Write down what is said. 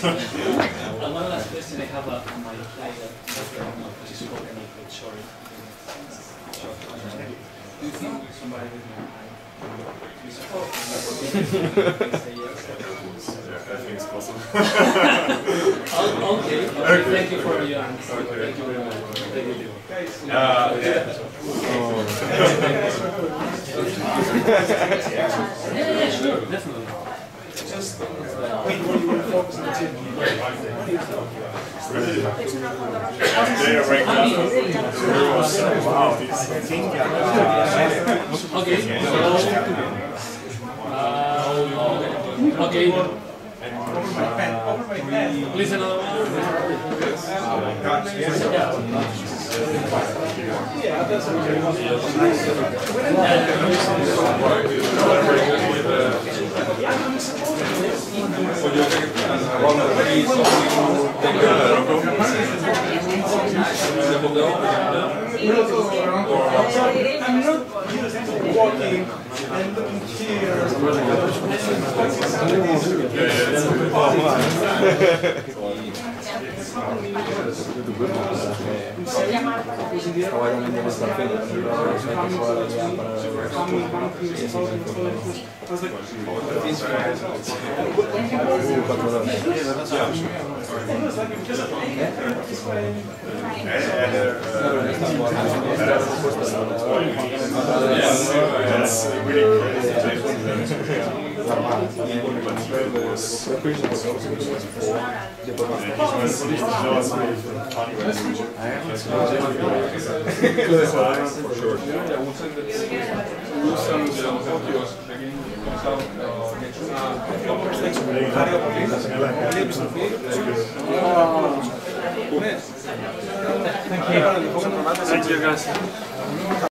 One last question I have on my slide that because it's spoken a bit short. Do you think somebody with my eye is I think it's possible. Okay, thank you for your answer. Thank you very much. Thank you. Yeah, sure, definitely. Just people will focus on the team. Okay. Please another one. Yeah, that's okay. I'm not walking and looking here. Thank you.